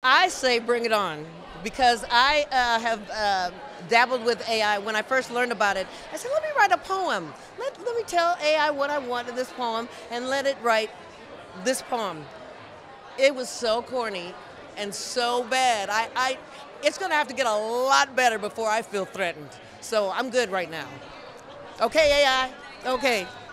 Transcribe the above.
I say bring it on, because I have dabbled with AI. When I first learned about it, I said, let me write a poem. Let me tell AI what I want in this poem and let it write this poem. It was so corny and so bad. It's going to have to get a lot better before I feel threatened. So I'm good right now. Okay, AI? Okay.